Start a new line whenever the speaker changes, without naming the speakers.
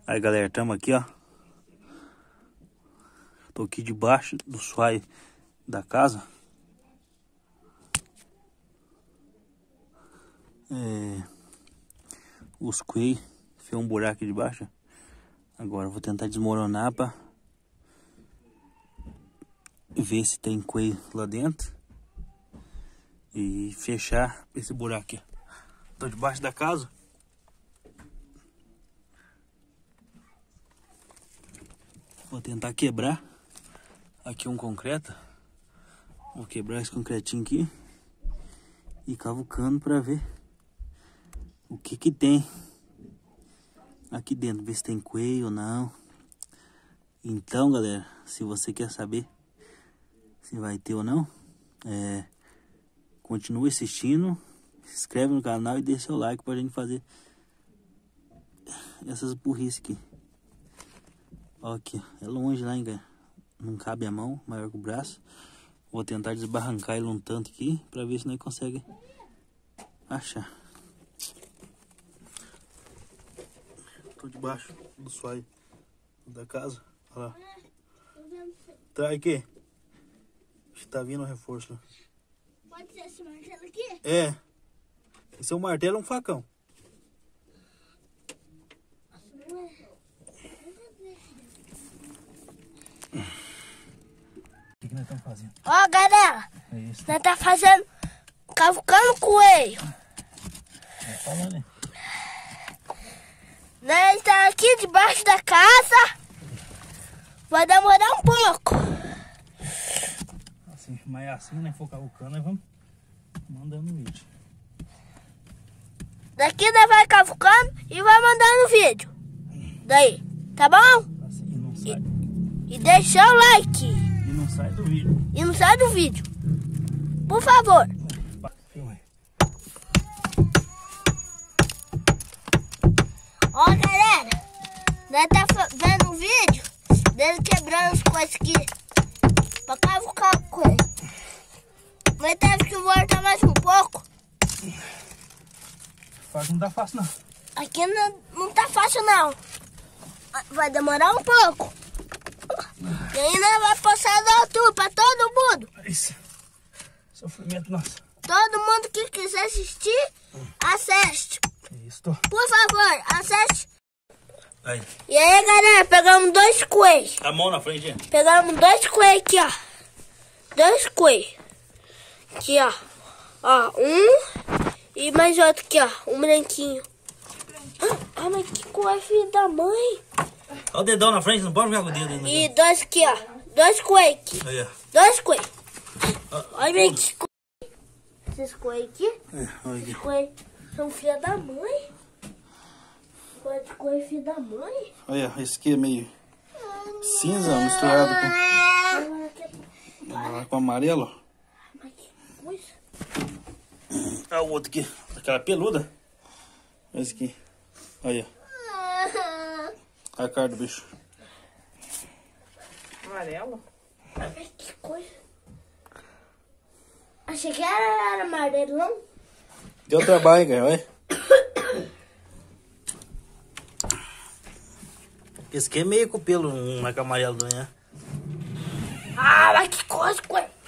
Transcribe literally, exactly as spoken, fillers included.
Aí, galera, estamos aqui, ó. Tô aqui debaixo do suai da casa. É, os coelhos fez um buraco aqui debaixo. Agora eu vou tentar desmoronar pra ver se tem coelho lá dentro e fechar esse buraco aqui. Tô debaixo da casa. Vou tentar quebrar aqui um concreto. Vou quebrar esse concretinho aqui e cavucando para ver o que que tem aqui dentro, ver se tem coelho ou não. Então, galera, se você quer saber se vai ter ou não, é, continue assistindo, se inscreve no canal e deixa seu like pra gente fazer essas burrices aqui. Ó, aqui, é longe lá, hein, cara. Não cabe a mão, maior que o braço. Vou tentar desbarrancar ele um tanto aqui pra ver se nós consegue achar. Tô debaixo do suai da casa. Olha lá. Traz aqui. Acho que tá vindo um reforço lá.
Pode ser esse martelo aqui?
É. Esse é um martelo ou um facão? O que, que nós estamos fazendo?
Ó, galera.
É isso.
Nós tá fazendo... Cavucando coelho.
É falando, né?
Nós tá aqui debaixo da casa. Vai demorar um pouco.
Assim, mas assim, né? For cavucando, nós vamos mandando vídeo.
Daqui nós vai cavucando e vai mandando vídeo. Daí, tá bom?
Assim, e não sai.
E, e deixa o like.
E não sai do vídeo.
E não sai do vídeo. Por favor. Ó, galera. Nós tá vendo um vídeo dele quebrando as coisas aqui. Pra cavucar a coisa. Mas teve que voltar mais um pouco.
Não tá fácil, não.
Aqui não, não tá fácil, não. Vai demorar um pouco. E ainda vai passar da altura pra todo mundo.
Isso. Sofrimento nosso.
Todo mundo que quiser assistir, assiste.
Isso.
Por favor, assiste.
Aí.
E aí, galera, pegamos dois coelhos.
A mão na frente, gente.
Pegamos dois coelhos aqui, ó. Dois coelhos. Aqui, ó. Ó, um e mais outro aqui, ó. Um branquinho. Ah, mas que coelho, filho da mãe.
Olha o dedão na frente, não pode ficar com o dedo ainda.
E dois aqui, ó. Dois coelhos aqui.
Aí, ó.
Dois coelhos.
Ah,
Olha bem que coelho. Esses coelhos aqui.
É, olha aqui.
Esses coelhos são filha da mãe. Esses coelhos filho da mãe.
Olha, esse aqui é meio cinza misturado com, com amarelo.
Mas que coisa.
Olha o outro aqui, aquela peluda. Esse aqui. Olha. A cara do bicho.
Amarelo?
Ai, que coisa. Achei que era, era amarelo, não?
Deu trabalho, cara, olha. Esse aqui é meio com pelo, um mais amarelo, né?
Ah, mas que coisa, coisa.